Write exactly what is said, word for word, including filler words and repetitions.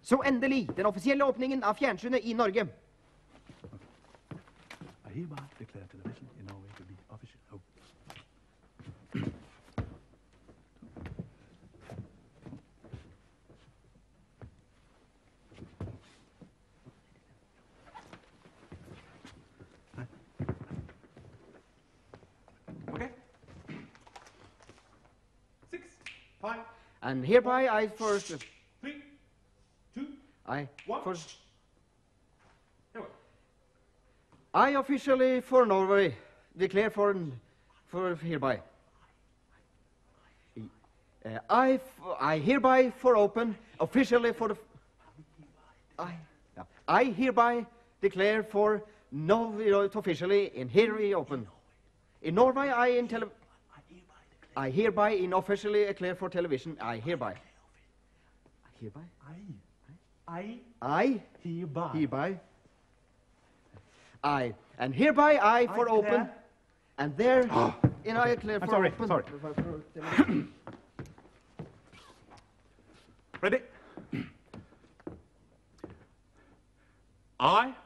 Så endelig, den offisielle åpningen av fjernsynet i Norge. I hereby declare television in Norway to be official. Oh. Okay. Six, five. And hereby I first... Three, two, I one. first... Anyway. I officially for Norway declare for... for hereby. Uh, I, I hereby for open, officially for the... I, yeah. I hereby declare for no, officially in here we open. In Norway, I in tele... I hereby in officially declare for television. I hereby. Hereby? I. I. Hereby. Hereby. I. And hereby I for I open. declare. And there, Oh. in I declare I'm for sorry, open. sorry. For- for television. Ready? I